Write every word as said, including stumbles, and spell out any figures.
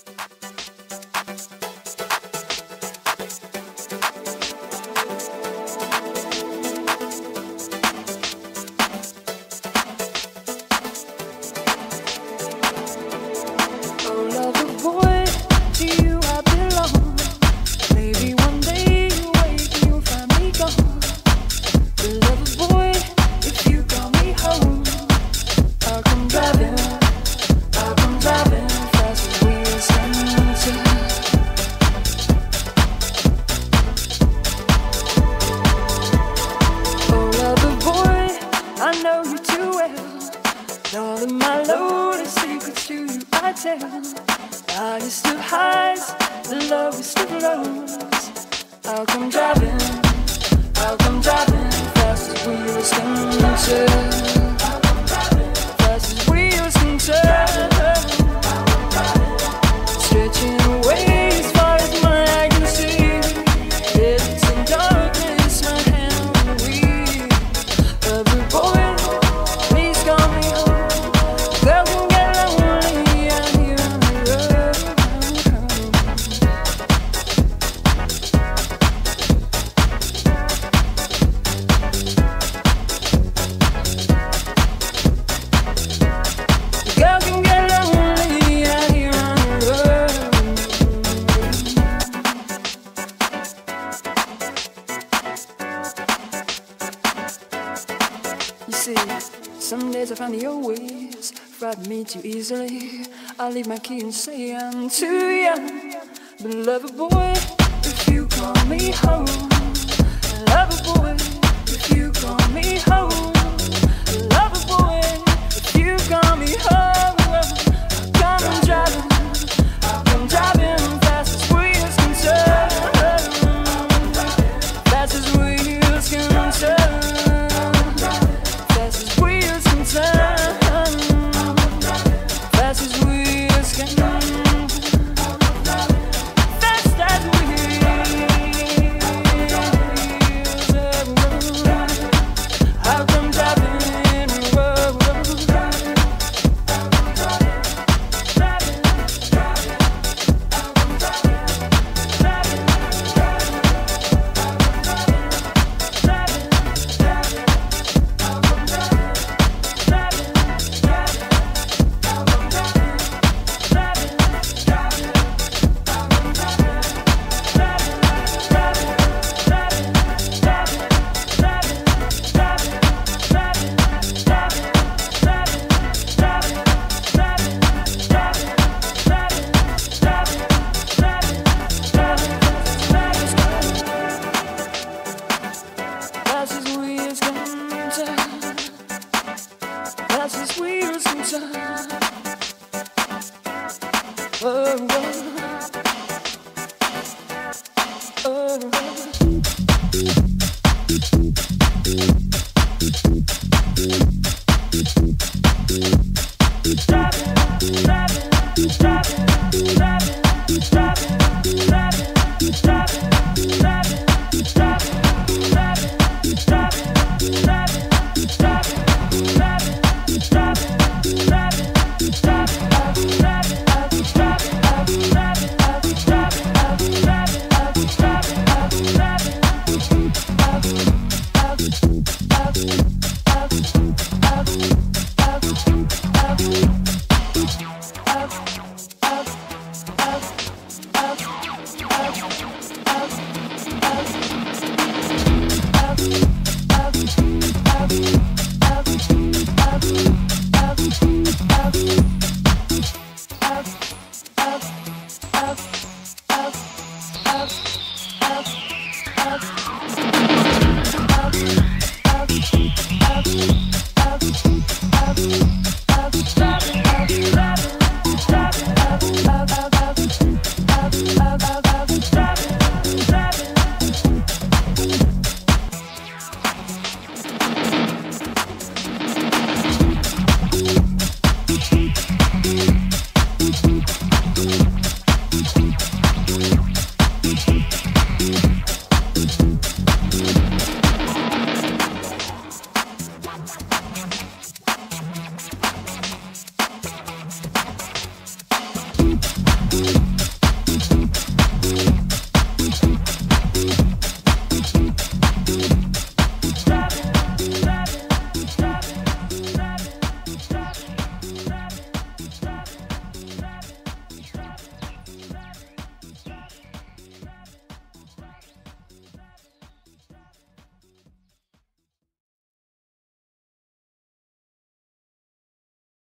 Too easily, I leave my key and say I'm too young. But lover boy, if you call me home, lover boy, if you call me home, lover boy, if you call me home, I'll come and driving, I'll come driving fast as wheels can turn, fast as wheels can turn, fast as wheels can turn. Driving, driving, driving, driving.